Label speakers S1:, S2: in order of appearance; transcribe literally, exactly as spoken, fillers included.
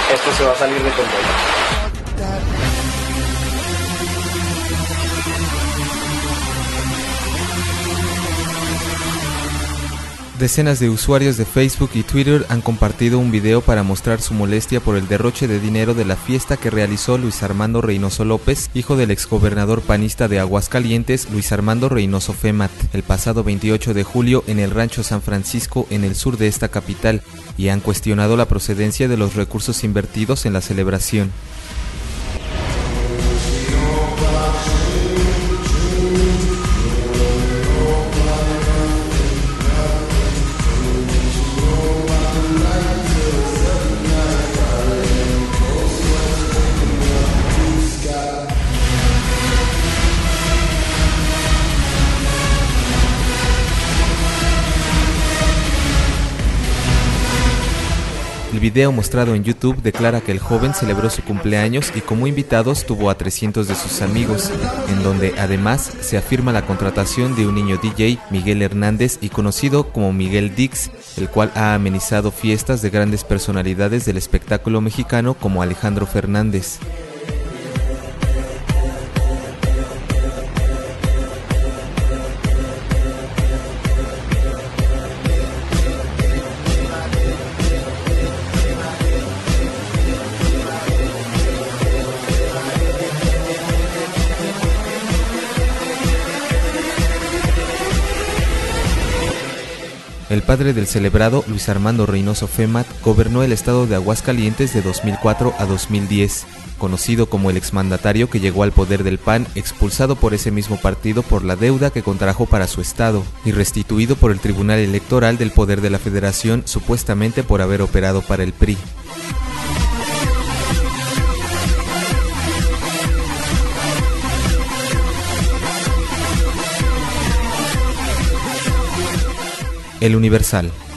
S1: esto se va a salir de control.
S2: Decenas de usuarios de Facebook y Twitter han compartido un video para mostrar su molestia por el derroche de dinero de la fiesta que realizó Luis Armando Reynoso López, hijo del exgobernador panista de Aguascalientes, Luis Armando Reynoso Femat, el pasado veintiocho de julio en el Rancho San Francisco, en el sur de esta capital, y han cuestionado la procedencia de los recursos invertidos en la celebración. El video mostrado en YouTube declara que el joven celebró su cumpleaños y como invitados tuvo a trescientos de sus amigos, en donde además se afirma la contratación de un niño D J, Miguel Hernández, y conocido como Miguel Dix, el cual ha amenizado fiestas de grandes personalidades del espectáculo mexicano como Alejandro Fernández. El padre del celebrado, Luis Armando Reynoso Femat, gobernó el estado de Aguascalientes de dos mil cuatro a dos mil diez, conocido como el exmandatario que llegó al poder del P A N, expulsado por ese mismo partido por la deuda que contrajo para su estado, y restituido por el Tribunal Electoral del Poder de la Federación, supuestamente por haber operado para el P R I. El Universal.